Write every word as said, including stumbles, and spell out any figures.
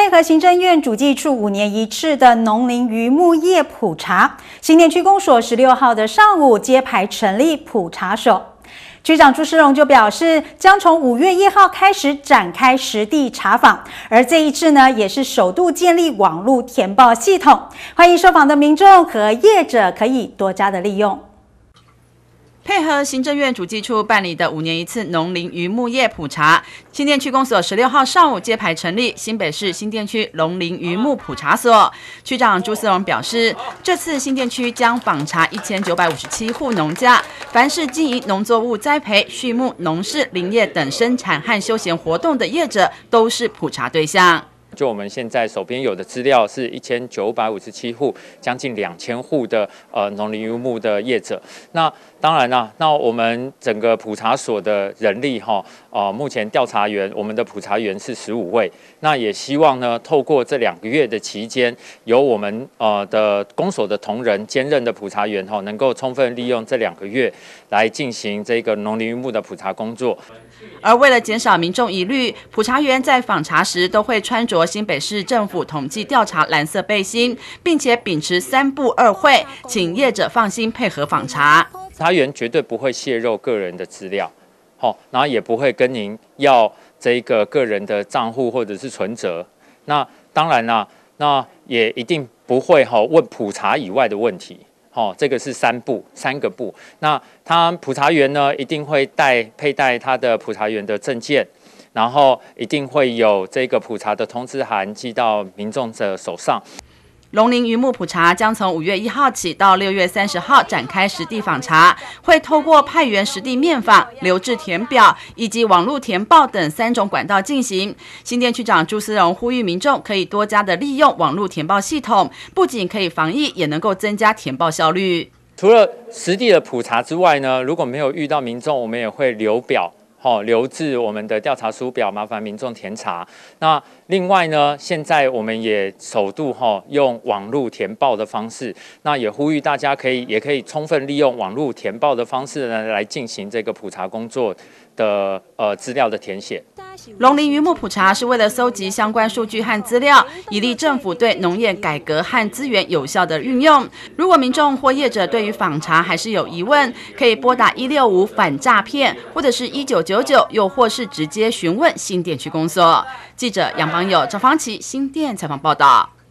配合行政院主计处五年一次的农林渔牧业普查，新店区公所十六号的上午揭牌成立普查所。区长朱思荣就表示，将从五月一号开始展开实地查访，而这一次呢，也是首度建立网络填报系统，欢迎受访的民众和业者可以多加的利用。 配合行政院主计处办理的五年一次农林渔牧业普查，新店区公所十六号上午揭牌成立新北市新店区农林渔牧普查所。区长朱思荣表示，这次新店区将访查一千九百五十七户农家，凡是经营农作物栽培、畜牧、农事、林业等生产和休闲活动的业者，都是普查对象。 就我们现在手边有的资料是一千九百五十七户，将近两千户的呃农林渔牧的业者。那当然啦，那我们整个普查所的人力哈，呃，目前调查员我们的普查员是十五位。那也希望呢，透过这两个月的期间，由我们呃的公所的同仁兼任的普查员哈，能够充分利用这两个月来进行这个农林渔牧的普查工作。 而为了减少民众疑虑，普查员在访查时都会穿着新北市政府统计调查蓝色背心，并且秉持三不二会，请业者放心配合访查。 普查员绝对不会泄露个人的资料，好，然后也不会跟您要这个个人的账户或者是存折。那当然啦，那也一定不会哈问普查以外的问题。 哦，这个是三步，三个步。那他普查员呢，一定会带佩戴他的普查员的证件，然后一定会有这个普查的通知函寄到民众的手上。 农林渔牧普查将从五月一号起到六月三十号展开实地访查，会透过派员实地面访、留置填表以及网络填报等三种管道进行。新店区长朱思荣呼吁民众可以多加的利用网络填报系统，不仅可以防疫，也能够增加填报效率。 除了实地的普查之外呢，如果没有遇到民众，我们也会留表。 好，留置我们的调查书表，麻烦民众填查。那另外呢，现在我们也首度哈用网络填报的方式，那也呼吁大家可以也可以充分利用网络填报的方式呢，来进行这个普查工作的呃资料的填写。 农林渔牧普查是为了搜集相关数据和资料，以利政府对农业改革和资源有效的运用。如果民众或业者对于访查还是有疑问，可以拨打一六五反诈骗，或者是一九九九，又或是直接询问新店区公所。记者杨邦友、赵芳琪新店采访报道。